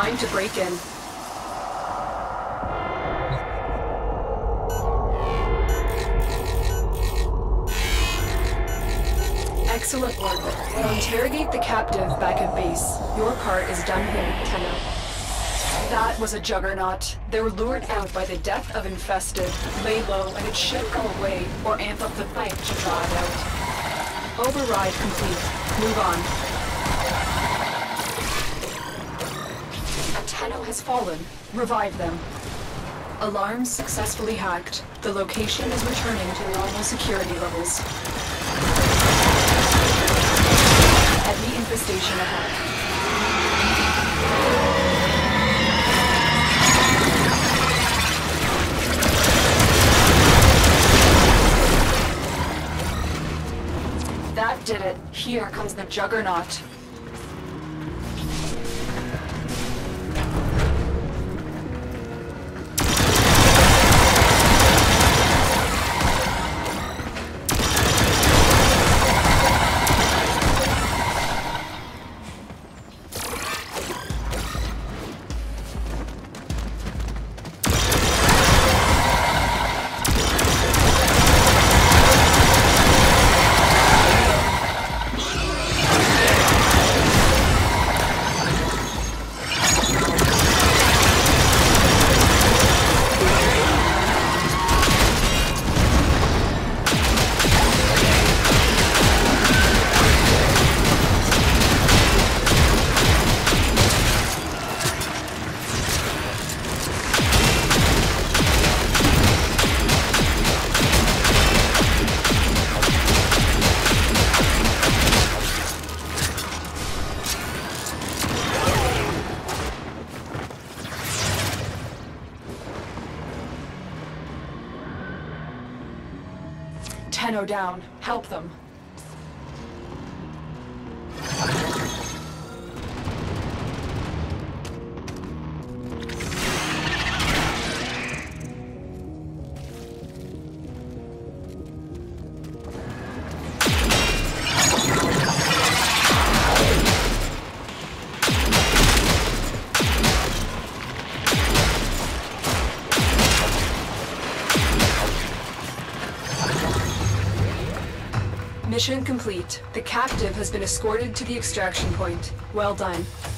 Time to break in. Excellent work. Now interrogate the captive back at base. Your part is done here, Tenno. That was a juggernaut. They were lured out by the death of Infested. Lay low and it should go away, or amp up the fight to draw it out. Override complete. Move on. A Tenno has fallen. Revive them. Alarms successfully hacked. The location is returning to normal security levels. Heavy infestation ahead. That did it. Here comes the Juggernaut. Tenno down. Help them. Mission complete. The captive has been escorted to the extraction point. Well done.